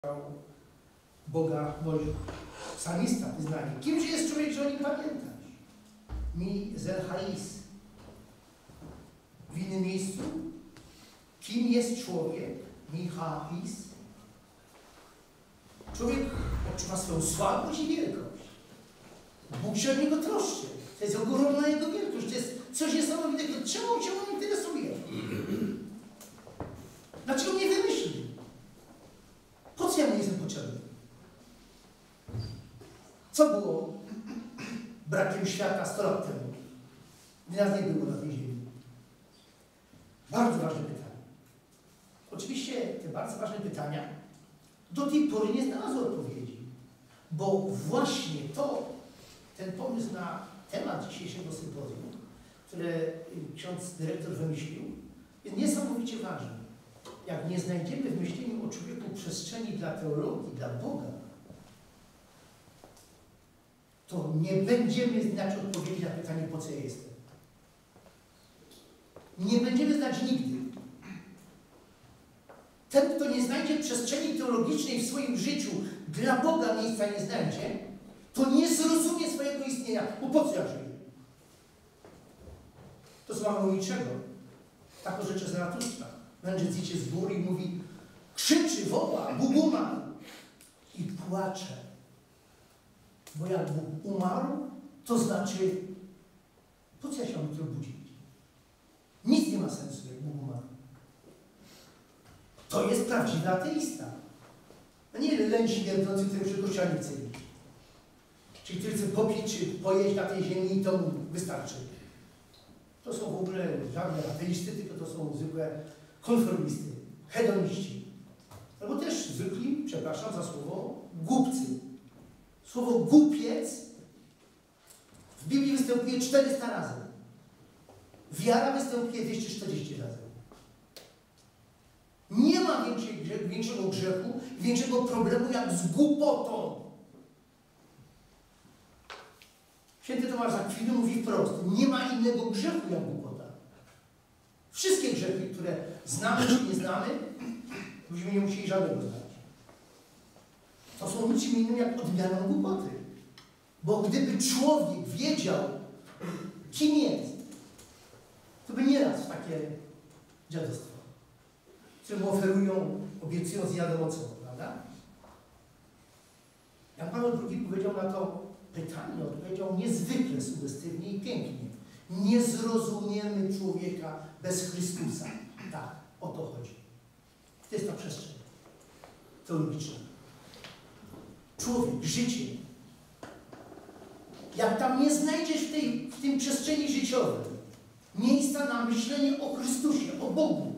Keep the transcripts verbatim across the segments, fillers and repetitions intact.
Boga woli. Psalmista wyznaje. Kimże jest człowiek, że o nim pamiętasz? Mi zelchais. W innym miejscu. Kim jest człowiek? Mi hapis. Człowiek odczuwa swoją słabość i wielkość. Bóg się o niego troszczy. To jest ogromna jego wielkość. To jest coś niesamowitego. Czemu się on interesuje? Dlaczego mnie wymyślił? Po co ja mu jestem potrzebny? Co było brakiem świata sto lat temu? Gdy nas nie było na tej ziemi. Bardzo ważne pytanie. Oczywiście te bardzo ważne pytania do tej pory nie znalazły odpowiedzi. Bo właśnie to, ten pomysł na temat dzisiejszego sympozjum, który ksiądz dyrektor wymyślił, jest niesamowicie ważny. Jak nie znajdziemy w myśleniu o człowieku przestrzeni dla teologii, dla Boga, to nie będziemy znać odpowiedzi na pytanie, po co ja jestem. Nie będziemy znać nigdy. Ten, kto nie znajdzie przestrzeni teologicznej w swoim życiu, dla Boga miejsca nie znajdzie, to nie zrozumie swojego istnienia. Bo po co ja żyję? To słowa niczego. Tak rzeczy Zaratustra. Mędrzec idzie z góry i mówi, krzyczy, woła, Bóg umarł. I płacze. Bo jak Bóg umarł, to znaczy, po co ja się mam jutro budzić? Nic nie ma sensu, jak Bóg umarł. To jest prawdziwy ateista. A nie leń śmierdzący, który przy kościele nie chce iść. Czyli który chce popić, czy pojeść na tej ziemi i to mu wystarczy. To są w ogóle żadne ateisty, tylko to są zwykłe konformisty, hedoniści. Albo też zwykli, przepraszam za słowo, głupcy. Słowo głupiec w Biblii występuje czterysta razy. Wiara występuje dwieście czterdzieści razy. Nie ma większego, większego grzechu, większego problemu jak z głupotą. Święty Tomasz z Akwinu mówi wprost, nie ma innego grzechu jak głupota. Wszystkie grzechy, które znamy czy nie znamy, byśmy nie musieli żadnego znać. To są niczym innym jak odmianą głupoty. Bo gdyby człowiek wiedział, kim jest, to by nieraz w takie dziadostwo, które mu oferują, obiecując nie wiadomo co, prawda? Jan Paweł drugi powiedział na to pytanie, odpowiedział niezwykle sugestywnie i pięknie. Nie zrozumiemy człowieka bez Chrystusa. Tak, o to chodzi. To jest ta przestrzeń teologiczna. Człowiek, życie. Jak tam nie znajdziesz w tej w tym przestrzeni życiowej miejsca na myślenie o Chrystusie, o Bogu.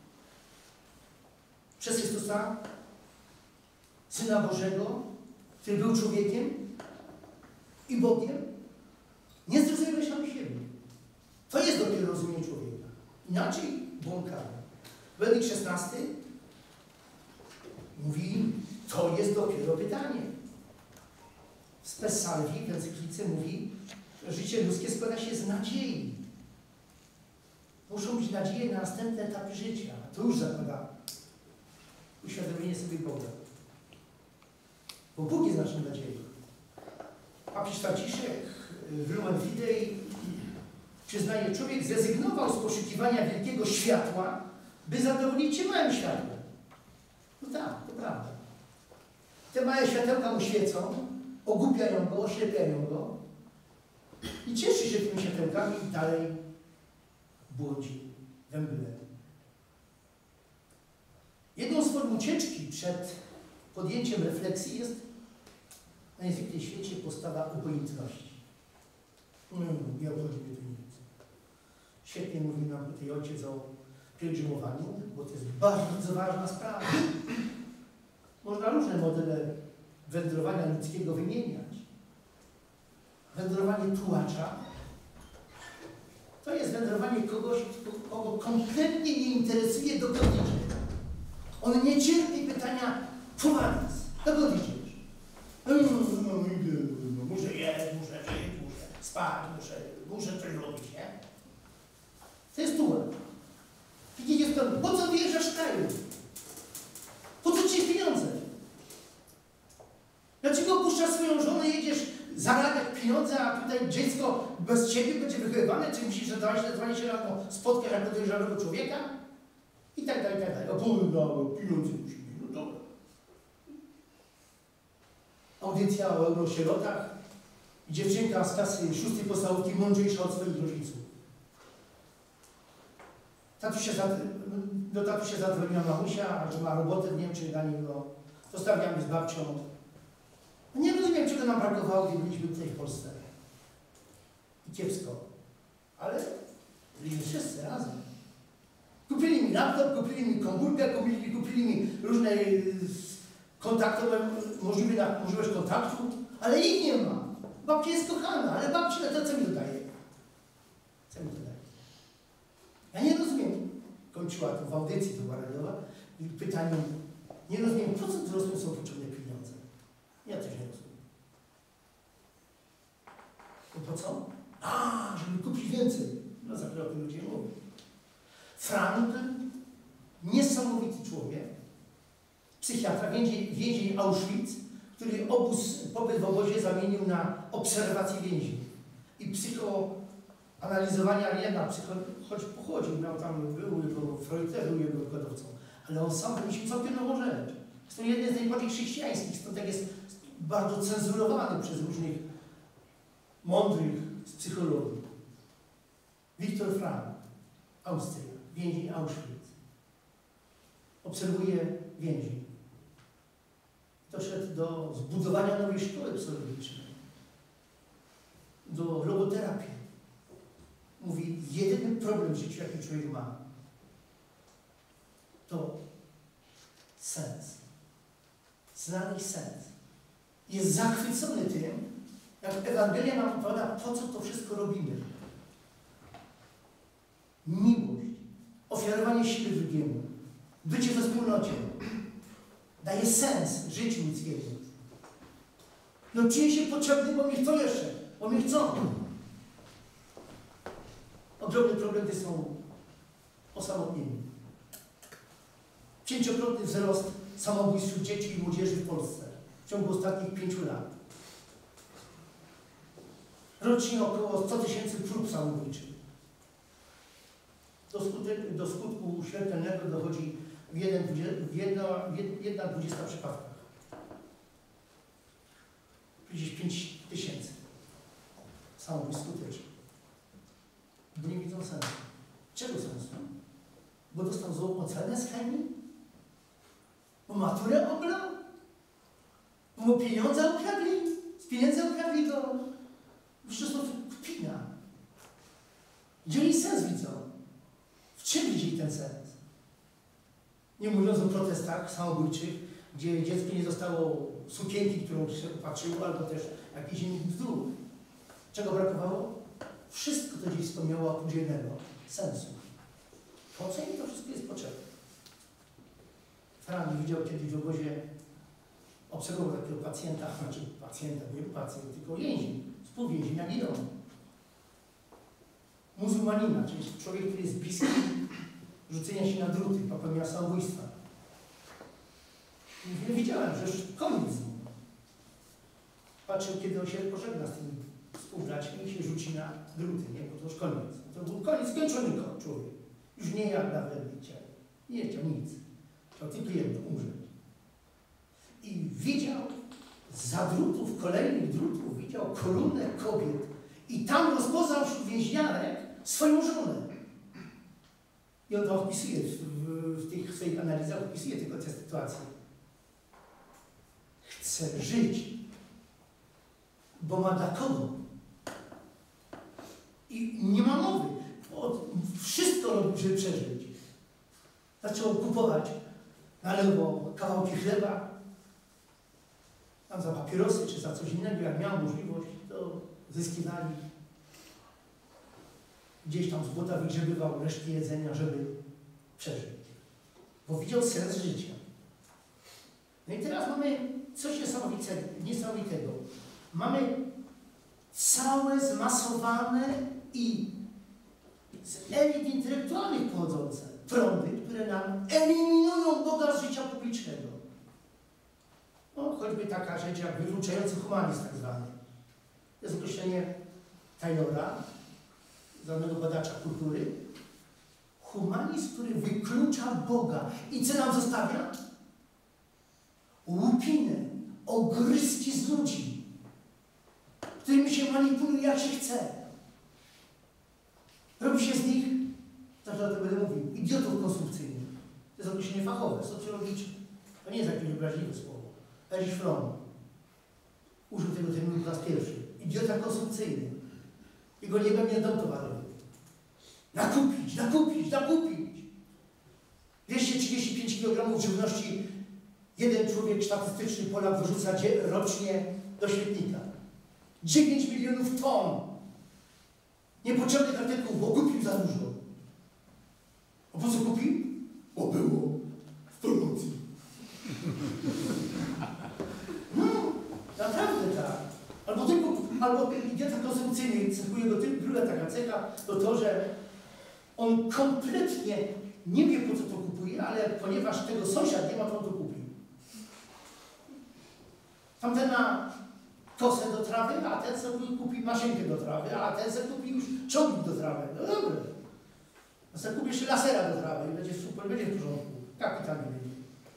Przez Chrystusa, Syna Bożego, który był człowiekiem i Bogiem, nie zrozumiemy sam siebie. To jest dopiero rozumienie człowieka. Inaczej błąkamy. Benedykt szesnasty mówi, to jest dopiero pytanie. W Spes Salvi, w encyklice mówi, że życie ludzkie składa się z nadziei. Muszą być nadzieje na następne etapy życia. To już zakłada uświadomienie sobie Boga. Bo Bóg jest naszą nadzieją. Papież Franciszek w Lumen Fidei przyznaje, człowiek zrezygnował z poszukiwania wielkiego światła, by zadowolić się małym światłem. No tak, to prawda. Te małe światełka mu świecą, ogłupiają go, oślepiają go i cieszy się tymi światełkami i dalej błądzi we mgle. Jedną z form ucieczki przed podjęciem refleksji jest na najzwykłej świecie postawa obojętności. No, nie obchodzi mnie to nic. Świetnie mówi nam tutaj ojciec o pielgrzymowaniu, bo to jest bardzo ważna sprawa. Można różne modele wędrowania ludzkiego wymieniać. Wędrowanie tułacza to jest wędrowanie kogoś, kogo kompletnie nie interesuje, dokąd idzie. On nie cierpi pytania, Fumanis, dokąd idziesz? No, no, no, muszę jeść, muszę żyć, muszę spać, muszę, muszę coś robić, nie? To jest tułacz. Widzicie, po co wyjeżdżasz z kraju? Po co ci pieniądze? zarabiać pieniądze, a tutaj dziecko bez ciebie będzie wychowywane, czy myślisz, że dwadzieścia lat no, spotkasz jako dojrzałego człowieka? I tak dalej, i tak dalej. O no, pieniądze musi być, no dobra. Audycja o eurosierotach. Dziewczynka z klasy szóstej podstawówki mądrzejsza od swoich rodziców. Tatusia do tatusia zadzwoniła mamusia, że ma robotę w Niemczech dla niego. Zostawiamy z babcią. Nie rozumiem, czego nam brakowało, gdy byliśmy tutaj w Polsce. I kiepsko. Ale byliśmy wszyscy razem. Kupili mi laptop, kupili mi komórkę, kupili, kupili mi różne kontaktowe, możliwe, możliwość kontaktu, ale ich nie ma. Babcia jest kochana, ale babcia to co mi dodaje? Co mi dodaje? Ja nie rozumiem. Kończyła to w audycji, to była radiowa, i pytanie, nie rozumiem, po co dorosłym są potrzebne pieniądze? Ja też nie rozumiem. No po co? A, żeby kupić więcej. No za chwilę o tym ludzie mówią. Frank, niesamowity człowiek, psychiatra, więzień, więzień Auschwitz, który obóz, pobyt w obozie zamienił na obserwację więzień i psychoanalizowania, nie na psycho, choć pochodził, miał tam, był jego Freud, był jego wykładowcą, ale on sam wymyślił całkiem nową rzecz. Jest to jeden z najbardziej chrześcijańskich, stąd tak jest bardzo cenzurowany przez różnych mądrych z psychologii. Viktor Frank, Austria, więzień Auschwitz. Obserwuje więzień. Doszedł do zbudowania nowej szkoły psychologicznej, do logoterapii. Mówi, jedyny problem w życiu, jaki człowiek ma, to sens. Znaleźć sens. Jest zachwycony tym, jak Ewangelia nam opowiada, po co to wszystko robimy. Miłość, ofiarowanie siły drugiemu, bycie we wspólnocie, daje sens życiu ludzkiemu. No czuję się potrzebny, bo mnie chcą jeszcze, bo mnie chcą. Ogromny problem to są osamotnieni. Pięciokrotny wzrost samobójstw wśród dzieci i młodzieży w Polsce w ciągu ostatnich pięciu lat. Rocznie około sto tysięcy prób samobójczych. Do, skutek, do skutku śmiertelnego dochodzi w jedna dwudziesta przypadkach. Gdzieś pięć tysięcy samobójstw skutecznych. Bo nie widzą sensu. Czego sensu? Bo dostał złą ocenę z chemii? Bo maturę oblał? Bo mu pieniądze ukradli? Z pieniędzy ukradli to przecież to kpina. Gdzie oni sens widzą? W czym widzieli ten sens? Nie mówiąc o protestach samobójczych, gdzie dziecko nie dostało sukienki, którą się patrzyło, albo też jakiś inny bzdur. Czego brakowało? Wszystko to dziecko miało oprócz jednego sensu. Po co im to wszystko jest potrzebne? Frank widział kiedyś w obozie, obserwował takiego pacjenta, znaczy pacjenta, nie pacjent, tylko więzień, współwięzienia Gidonu. Muzułmanina, czyli człowiek, który jest bliski rzucenia się na druty, popełnienia samobójstwa. I widziałem, że już koniec z nim. Patrzył, kiedy on się pożegna z tymi współbraćmi i się rzuci na druty, nie? Bo to już koniec. To był koniec, skończony człowiek. Już nie jak nawet nie chciał. Nie chciał nic. Chciał tylko jedno, umrzeć. I widział za drutów, kolejnych drutów, widział kolumnę kobiet i tam rozpoznał wśród więźniarek swoją żonę. I on to opisuje w, w, w tych swoich analizach, opisuje tylko tę sytuację. Chce żyć, bo ma dla kogo. I nie ma mowy. Wszystko robił, żeby przeżyć. Zaczął kupować na lewo kawałki chleba, tam za papierosy czy za coś innego, jak miał możliwość, to zyskiwali. Gdzieś tam z błota wygrzebywał resztki jedzenia, żeby przeżyć. Bo widział sens życia. No i teraz mamy coś niesamowitego. niesamowitego. Mamy całe zmasowane i z elit intelektualnych pochodzące prądy, które nam eliminują Boga z życia publicznego. No, choćby taka rzecz jak wykluczający humanizm tak zwany. To jest określenie Taylora, znanego badacza kultury. Humanizm, który wyklucza Boga. I co nam zostawia? Łupinę, ogryzki z ludzi, którymi się manipuluje jak się chce. Robi się z nich, zawsze o tym będę mówił, idiotów konsumpcyjnych. To jest określenie fachowe, socjologiczne. To nie jest jakieś obraźliwe słowo. Erich Fromm użył tego terminu po raz pierwszy. Idiota konsumpcyjny. Jego niebem nie dom towarowy. Nakupić, nakupić, nakupić. dwieście trzydzieści pięć kilogramów żywności jeden człowiek statystyczny, Polak, wyrzuca rocznie do śmietnika. dziewięć milionów ton niepotrzebnych artykułów, bo kupił za dużo. A po co kupił? Bo było w promocji. No, naprawdę tak. Albo tylko, albo idiota konsumpcyjny, cechuje go tylko druga taka cecha, to to, że on kompletnie nie wie, po co to kupuje, ale ponieważ tego sąsiad nie ma, to on to kupi. Tamten ma kosę do trawy, a ten sobie kupi maszynkę do trawy, a ten sobie kupi już ciągnik do trawy. No dobra. A sobie kupi jeszcze lasera do trawy i będzie super, będzie w porządku. Kapitalnie będzie.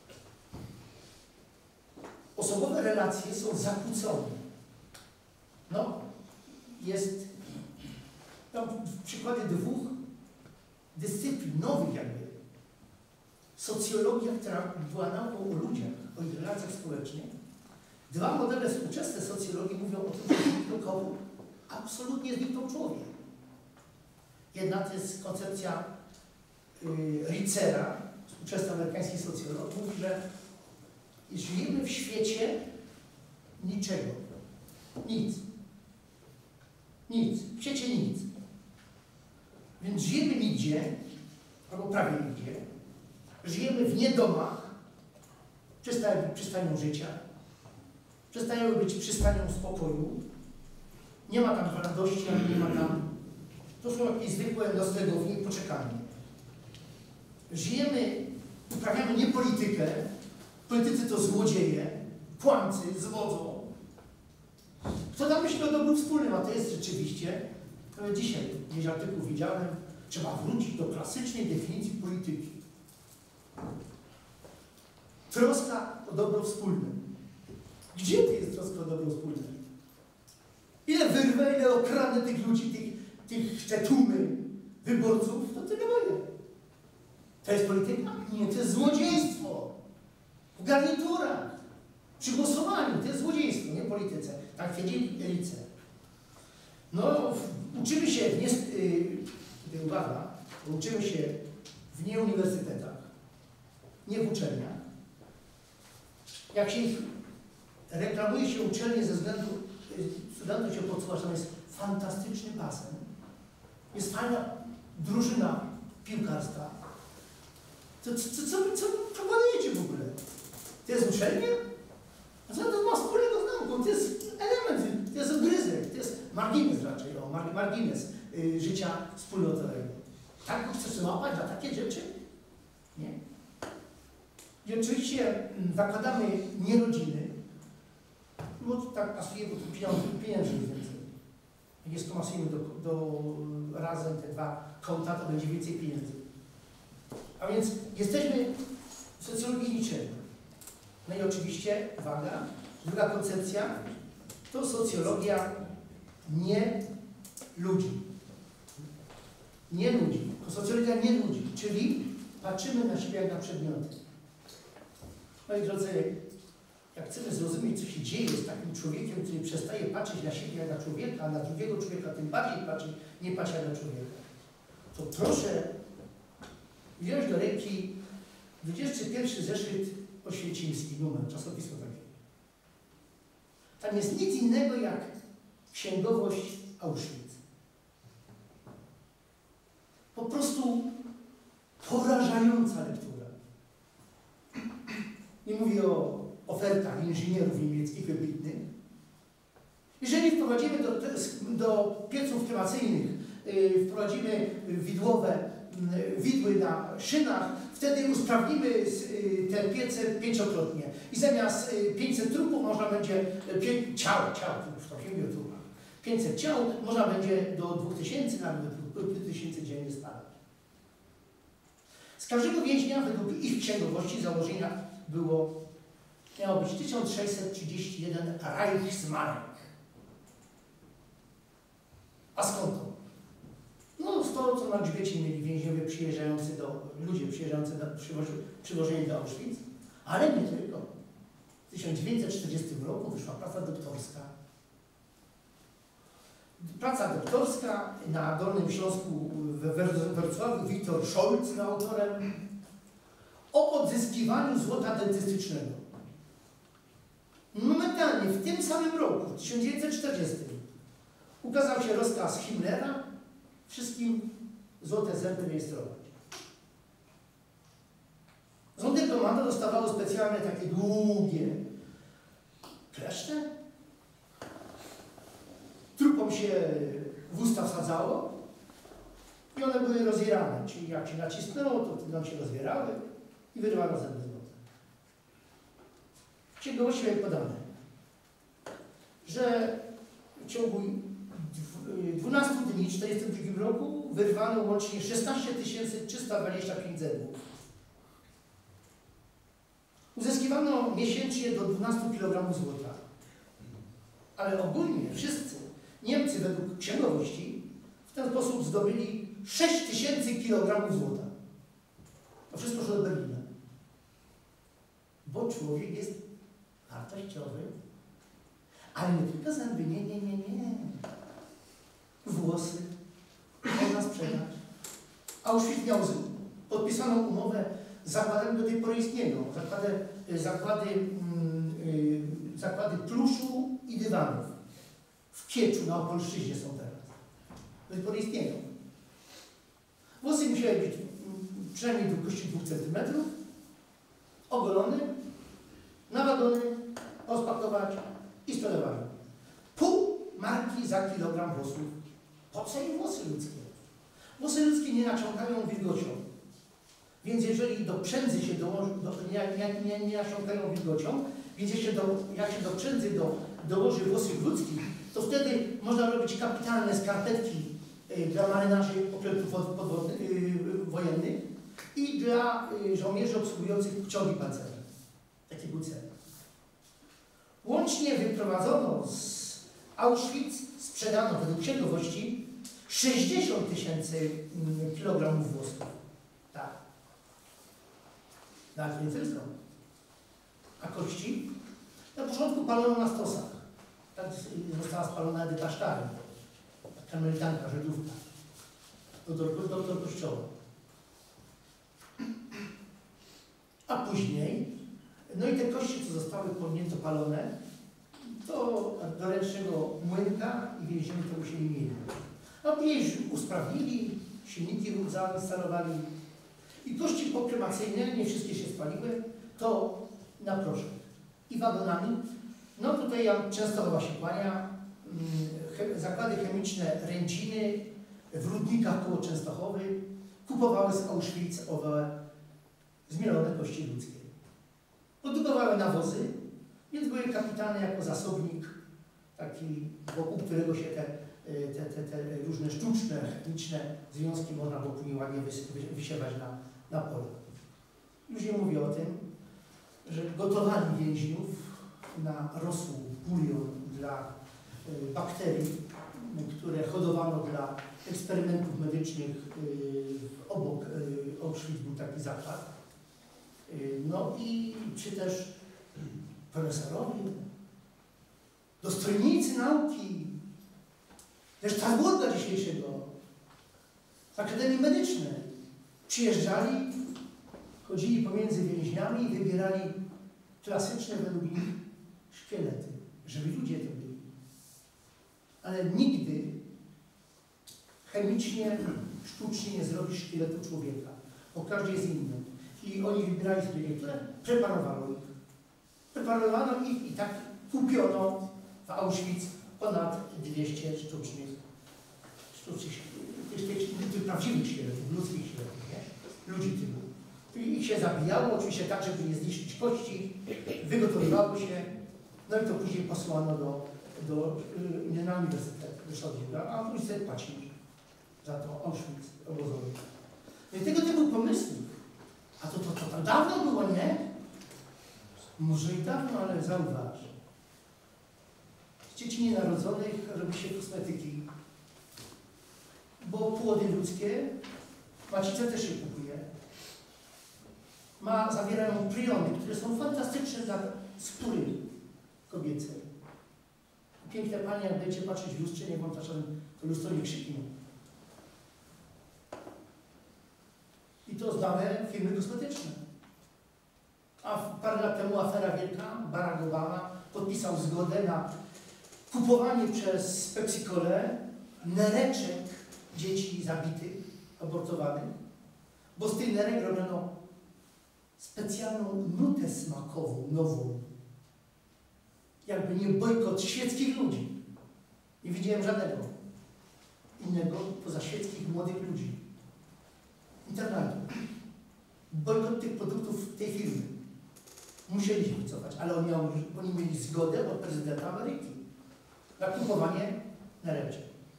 Osobowe relacje są zakłócone. No, jest tam przykłady dwóch dyscyplin, nowych jakby. Socjologia, która była nauką o ludziach, o ich relacjach społecznych. Dwa modele współczesne socjologii mówią o tym, że zniknął absolutnie zniknął człowiek. Jedna to jest koncepcja yy, Ritzera, współczesny amerykański socjolog, mówi, że żyjemy w świecie niczego. Nic. Nic. W świecie nic. Więc żyjemy nigdzie, albo prawie nigdzie. Żyjemy w niedomach, przestają być przystanią życia, przestają być przystanią spokoju. Nie ma tam radości, ale nie ma tam... To są jakieś zwykłe noclegownie i poczekanie. Żyjemy, uprawiamy nie politykę. Politycy to złodzieje, kłamcy, zwodzą. Kto tam myśli o dobru wspólnym, a to jest rzeczywiście, to dzisiaj gdzieś artykuł widziałem, trzeba wrócić do klasycznej definicji polityki. Troska o dobro wspólne. Gdzie to jest troska o dobro wspólne? Ile wyrwę, ile okradnę tych ludzi, tych, tych te tłumy wyborców, to tyle moje. To jest polityka? Nie, to jest złodziejstwo. W garniturach, przy głosowaniu, to jest złodziejstwo, nie polityce. Tak twierdzi Rice. No, uczymy się, w nie, yy, tutaj uwaga, uczymy się w nieuniwersytetach, nie w uczelniach. Jak się reklamuje się uczelnię ze względu, yy, studentów się podsuwa, że tam jest fantastyczny basen, jest fajna drużyna piłkarska. Co, co, co, co, co proponujecie w ogóle? To jest uczelnia? A co to ma wspólnego z nauką? To jest element, to jest ogryzek, to jest margines raczej, o, mar, margines y, życia wspólnotowego. Tak go chcesz łapać za takie rzeczy? Nie. I oczywiście zakładamy nie rodziny, bo tak pasuje, bo tu pieniądze, pieniędzy jest więcej. Jak jest to masujemy do, do razem te dwa konta, to będzie więcej pieniędzy. A więc jesteśmy w socjologii niczego. No i oczywiście, uwaga, druga koncepcja to socjologia nie ludzi. Nie ludzi. To socjologia nie ludzi, czyli patrzymy na siebie jak na przedmioty. Moi drodzy, jak chcemy zrozumieć, co się dzieje z takim człowiekiem, który przestaje patrzeć na siebie jak na człowieka, a na drugiego człowieka tym bardziej patrzy, nie patrzy jak na człowieka, to proszę wziąć do ręki dwudziesty pierwszy zeszyt oświęcimski, numer, czasopismo takie. Tam jest nic innego jak księgowość Auschwitz. Po prostu porażająca lektura. Nie mówię o ofertach inżynierów niemieckich wybitnych. Jeżeli wprowadzimy do, do pieców kremacyjnych, yy, wprowadzimy widłowe yy, widły na szynach, wtedy usprawnimy yy, te piece pięciokrotnie. I zamiast yy, pięćset trupów można będzie, yy, ciał, ciał, trupów, to się mówi o trupach, pięćset ciał, można będzie do dwóch tysięcy, nawet do pięciu tysięcy dziennie spadać. Z każdego więźnia według ich księgowości założenia było, miało być tysiąc sześćset trzydzieści jeden Reichsmark. A skąd to? No z to, co na grzbiecie mieli więźniowie przyjeżdżający do, ludzie przyjeżdżający do, przywożeni do Auschwitz, ale nie tylko. W tysiąc dziewięćset czterdziestym roku wyszła praca doktorska. Praca doktorska na Dolnym Śląsku we Wrocławiu, Wiktor Scholz był autorem, o odzyskiwaniu złota dentystycznego. Momentalnie w tym samym roku, w tysiąc dziewięćset czterdziestym, ukazał się rozkaz Himmlera wszystkim złote zęby rejestrować. Sonderkommando dostawało specjalne takie długie kleszcze. Trupom się w usta wsadzało i one były rozwierane. Czyli jak się nacisnęło, to wtedy one się rozwierały i wyrywano zęby złote. W księgowości jest podane, że w ciągu dwunastu dni w tysiąc dziewięćset czterdziestym drugim roku wyrwano łącznie szesnaście tysięcy trzysta dwadzieścia pięć zębów. Uzyskiwano miesięcznie do dwunastu kilogramów złota. Ale ogólnie wszyscy Niemcy według księgowości w ten sposób zdobyli sześć tysięcy kilogramów złota. To wszystko szło do Berlina. Bo człowiek jest wartościowy. Ale nie tylko zęby, nie, nie, nie, nie. Włosy można sprzedać. Auschwitz miał podpisaną umowę z zakładami do tej pory istnieją. Zakłady, zakłady, yy, zakłady pluszu i dywanów. W Kieczu na Opolszczyźnie są teraz. Do tej pory istnieją. Włosy musiały być przynajmniej długości dwóch centymetrów, ogolone, na wagony, rozpakować i sprzedawać. Pół marki za kilogram włosów. Po co im włosy ludzkie? Włosy ludzkie nie naciągają wilgocią. Więc jeżeli do przędzy się dołoży, do, nie, nie, nie, nie nasiąkają wilgocią, więc jak się do, jak się do przędzy do, dołoży włosów ludzkich, to wtedy można robić kapitalne skarpetki y, dla marynarzy okrętów podwodnych, y, wojennych i dla y, żołnierzy obsługujących pociągi pancerne. Taki był cel. Łącznie wyprowadzono z Auschwitz, sprzedano według księgowości sześćdziesiąt tysięcy kilogramów włosów. Tak. No, ale nie tylko. A kości? Na początku palono na stosach. Tak została spalona Edyta Sztary, karmelitanka, Żydówka, doktor, doktor kościoła. A później, no i te kości, co zostały płonięto palone, to do ręcznego młynka i więzieni to musieli mieli. A później usprawnili, silniki zainstalowali i kości pokrymacyjne, nie wszystkie się spaliły, to na proszek. I wagonami. No tutaj ja Częstochowa się kłania, he, zakłady chemiczne Rędziny w Rudnikach koło Częstochowy kupowały z Auschwitz owe zmielone kości ludzkie. Produkowały nawozy, więc były kapitalne jako zasobnik, taki wokół którego się te, te, te, te różne sztuczne, chemiczne związki można było później ładnie wysiewać na, na polu. Już nie mówię o tym, że gotowali więźniów na rosół, bulion dla y, bakterii, y, które hodowano dla eksperymentów medycznych. Y, obok y, Auschwitz był taki zakład. Y, no i czy też profesorowie, dostojnicy nauki, też Targurga dzisiejszego, z Akademii Medycznej, przyjeżdżali, chodzili pomiędzy więźniami i wybierali klasyczne według nich szkielety, żeby ludzie to byli. Ale nigdy chemicznie, sztucznie nie zrobisz szkieletu człowieka, bo każdy jest inny. I oni wybierali sobie niektóre, preparowano ich. Preparowano ich i tak kupiono w Auschwitz ponad dwieście sztucznych, sztucznych tych, tych, tych prawdziwych szkieletów, ludzkich szkieletów, nie? Ludzi typu. I ich się zabijało, oczywiście tak, żeby nie zniszczyć kości, wygotowywało się, no i to później posłano do, do, y, na uniwersytet do Szodniego, a uniwersytet płacił za to Auschwitz obozowy. No i tego typu pomysłów, a to, to, to, to dawno było, nie? Może i dawno, ale zauważ. Z dzieci nienarodzonych robi się kosmetyki, bo płody ludzkie, macica też się kupuje. Ma, zawierają priony, które są fantastyczne dla skóry kobiecej. Piękne panie, jak będziecie patrzeć w lustrze, nie wam czasem to lustro nie krzyknie. I to znane firmy kosmetyczne. A parę lat temu afera wielka, Barack Obama podpisał zgodę na kupowanie przez Pepsi-Colę nereczek dzieci zabitych, abortowanych, bo z tych nerek robiono specjalną nutę smakową, nową. Jakby nie bojkot świeckich ludzi. Nie widziałem żadnego innego poza świeckich młodych ludzi. Internetu. Bojkot tych produktów tej firmy. Musieli się wycofać, ale oni, oni mieli zgodę od prezydenta Ameryki na kupowanie nereczek.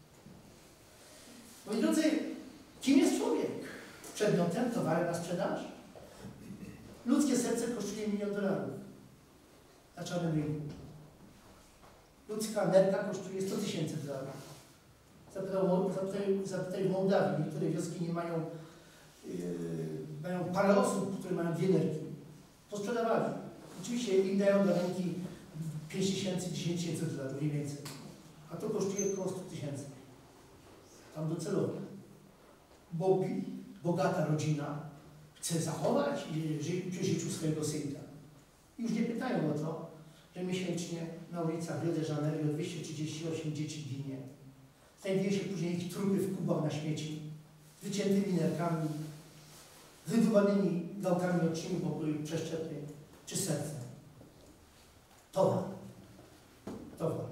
Moi drodzy, kim jest człowiek? Przedmiotem, towarem na sprzedaż? Ludzkie serce kosztuje milion dolarów na czarnym rynku. Ludzka nerka kosztuje sto tysięcy dolarów. Zapytaj, zapytaj w Mołdawii, niektóre wioski nie mają, yy, mają parę osób, które mają dwie nerki. Posprzedawali. Oczywiście im dają do ręki pięć tysięcy, dziesięć tysięcy dolarów, mniej więcej. A to kosztuje około sto tysięcy. Tam docelowo. Bo bogata rodzina chce zachować przy życiu swojego synka. Już nie pytają o to, że miesięcznie na ulicach Rio de Janeiro dwieście trzydzieści osiem dzieci ginie. Znajduje się później ich trupy w kubach na śmieci, z wyciętymi nerkami, z wydłubanymi gałkami ocznymi, bo były przeszczepy, czy serce. Towar. Towar.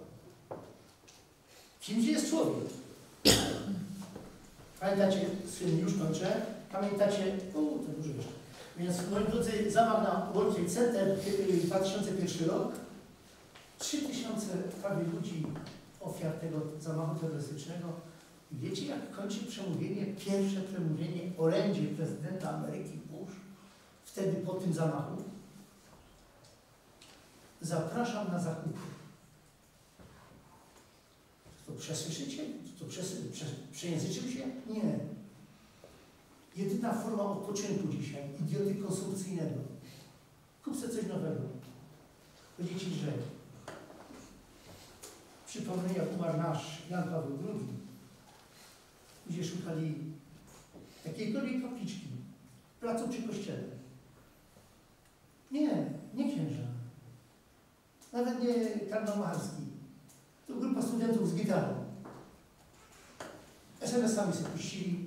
Kimś jest człowiek. Pamiętacie, syn, już kończę, pamiętacie, o, to dużo jeszcze. Więc, moi drodzy, zamach na World Trade Center, dwa tysiące pierwszy rok, trzy tysiące prawie ludzi, ofiar tego zamachu terrorystycznego. I wiecie, jak kończy przemówienie, pierwsze przemówienie orędzie prezydenta Ameryki Bush, wtedy po tym zamachu? Zapraszam na zakupy. To przesłyszycie? To przes prze przejęzyczył się? Nie. Jedyna forma odpoczynku dzisiaj, idioty konsumpcyjnego. Kup sobie coś nowego. Będzie ci lżej. Przypomnę, jak umarł nasz Jan Paweł drugi. Ludzie szukali jakiejkolwiek kapliczki w placu przy kościele. Nie, nie księża. Nawet nie kardynał Macharski. To grupa studentów z gitarą. es em esami sobie puścili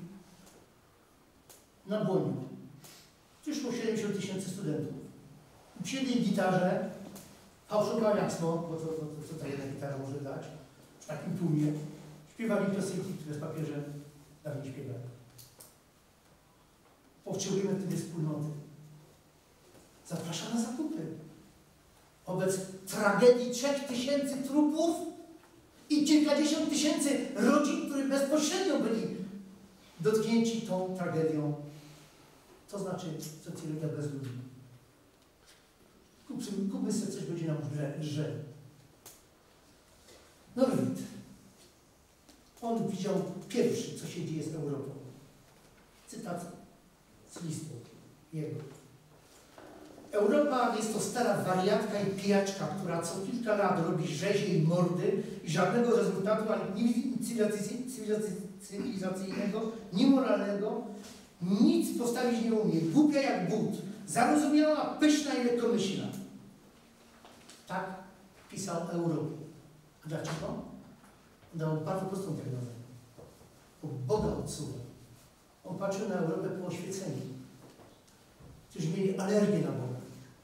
na Błoniu. Przyszło siedemdziesiąt tysięcy studentów. Przy jednej gitarze fałszował jak smok, bo to, to, to, co ta jedna gitara może dać, w takim tłumie. Śpiewali piosenki, które z papieżem dawniej śpiewali. Potrzebujemy wtedy wspólnoty. Zapraszam na zakupy. Wobec tragedii trzech tysięcy trupów i kilkadziesiąt tysięcy rodzin, które bezpośrednio byli dotknięci tą tragedią. To znaczy socjologia bez ludzi. Kupmy, kupmy sobie coś, będzie nam lżej. Norwid. On widział pierwszy, co się dzieje z Europą. Cytat z listu jego. Europa jest to stara wariatka i pijaczka, która co kilka lat robi rzezie i mordy i żadnego rezultatu ani cywilizacyjnego, ni moralnego nic postawić nie umie. Głupia jak but, zarozumiała, pyszna i lekkomyślna. Tak pisał Europie. A dlaczego? Dał bardzo prostą diagnozę. Bo Boga odsuwał. On patrzył na Europę po oświeceniu. Którzy mieli alergię na Boga.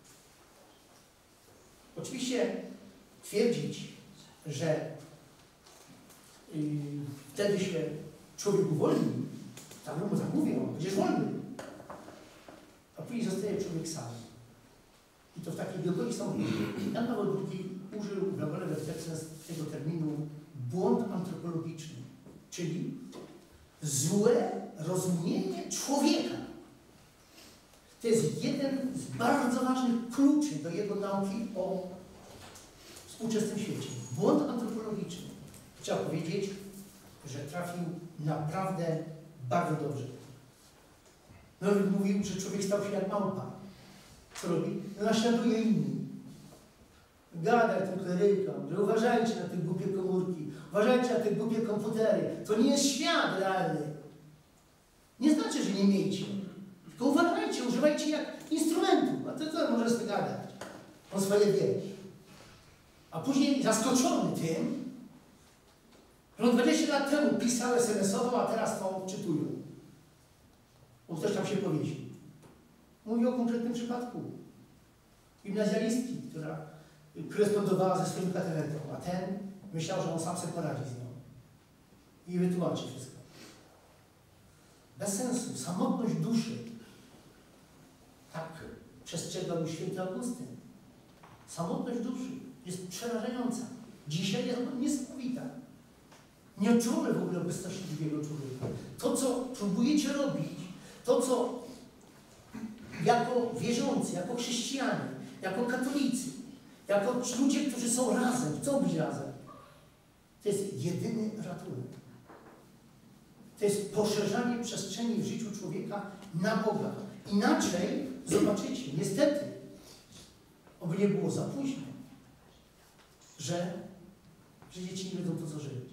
Oczywiście twierdzić, że yy, wtedy się człowiek uwolni, tam mu tak mówią, będziesz wolny. A później zostaje człowiek sam. I to w takiej wielkości samochodzie. Jan Paweł drugi użył Gabriel Vertexens tego terminu błąd antropologiczny, czyli złe rozumienie człowieka. To jest jeden z bardzo ważnych kluczy do jego nauki o współczesnym świecie. Błąd antropologiczny. Trzeba powiedzieć, że trafił naprawdę bardzo dobrze. Norwid mówił, że człowiek stał się jak małpa. Co robi? No, naśladuje innych. Gada tym klerykom, że uważajcie na te głupie komórki, uważajcie na te głupie komputery. To nie jest świat realny. Nie znaczy, że nie miejcie. Tylko uważajcie, używajcie jak instrumentu. A to co może sobie gadać? On swoje wie. A później zaskoczony tym, że on dwadzieścia lat temu pisał, es em esował, a teraz to czytują. Bo ktoś tam się powiesił. Mówi o konkretnym przypadku. Gimnazjalistki, która korespondowała ze swoim katechetą, a ten myślał, że on sam sobie poradzi z nią. I wytłumaczy wszystko. Bez sensu. Samotność duszy. Tak przestrzegał już święty Augustyn. Samotność duszy jest przerażająca. Dzisiaj jest ona niesamowita. Nie czujemy w ogóle obecności drugiego człowieka. To, co próbujecie robić, to, co jako wierzący, jako chrześcijanie, jako katolicy, jako ludzie, którzy są razem, chcą być razem, to jest jedyny ratunek. To jest poszerzanie przestrzeni w życiu człowieka na Boga. Inaczej, zobaczycie, niestety, oby nie było za późno, że, że dzieci nie wiedzą po co żyć.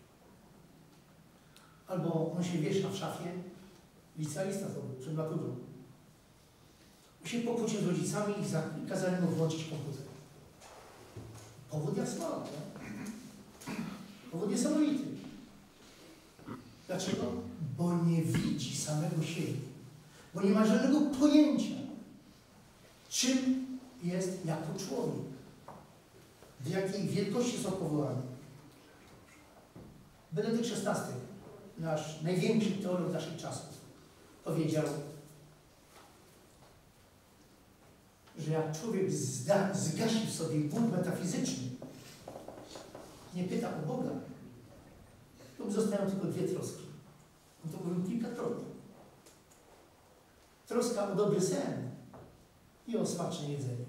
Albo on się wiesza w szafie, licealista to był, przed maturą. On się pokłócił z rodzicami i, za, i kazali mu włączyć komputer. Powód jasny, nie? Powód niesamowity. Dlaczego? Bo nie widzi samego siebie. Bo nie ma żadnego pojęcia, czym jest jako człowiek. Do jakiej wielkości są powołani. Benedykt szesnasty, nasz największy teolog naszych czasów, powiedział, że jak człowiek zda, zgasi w sobie ból metafizyczny, nie pyta o Boga, to mu zostają tylko dwie troski. On to mówił kilkakrotnie. Troska o dobry sen i o smaczne jedzenie.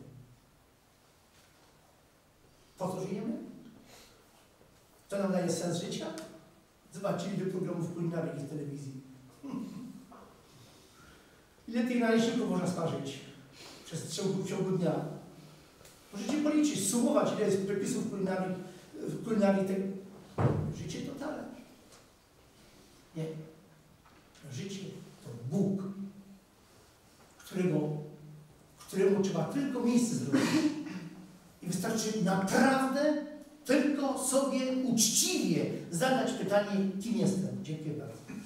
Po to żyjemy? To nam daje sens życia? Zobaczcie, ile programów kulinarnych w telewizji. Ile tych naleśników można smażyć przez w ciągu dnia? Możecie policzyć, sumować, ile jest przepisów kulinarnych, kulinarnych tego. Życie to talerz. Nie. Życie to Bóg, którego, któremu trzeba tylko miejsce zrobić. I wystarczy naprawdę tylko sobie uczciwie zadać pytanie, kim jestem. Dziękuję bardzo.